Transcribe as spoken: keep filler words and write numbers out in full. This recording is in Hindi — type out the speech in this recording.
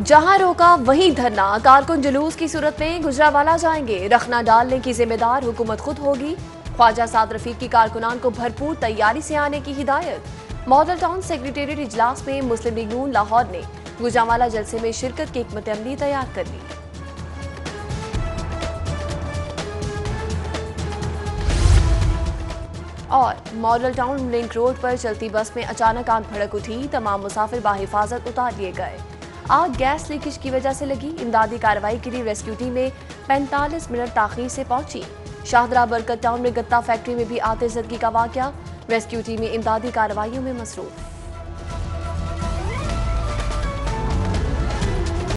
जहां रोका वहीं धरना, कारकुन जुलूस की सूरत में गुजरावाला जाएंगे, रखना डालने की जिम्मेदार हुकूमत खुद होगी। ख्वाजा साद रफीक की कारकुनान को भरपूर तैयारी से आने की हिदायत। मॉडल टाउन सेक्रेटेरिएट इजलास में मुस्लिम लीग नून लाहौर ने गुजरावाला जलसे में शिरकत की हिकमत अमली तैयार कर ली। और मॉडल टाउन लिंक रोड पर चलती बस में अचानक आग भड़क उठी, तमाम मुसाफिर बाहिफाजत उतार लिए गए। आग गैस लीकेज की वजह से लगी। इमदादी कार्रवाई के लिए रेस्क्यू टीमें पैंतालीस मिनट ताखीर से पहुंची। शाहदरा बरकत टाउन में गत्ता फैक्ट्री में भी आतिशज़दगी का वाकया, रेस्क्यू टीमें इमदादी कार्रवाइयों में मसरूफ।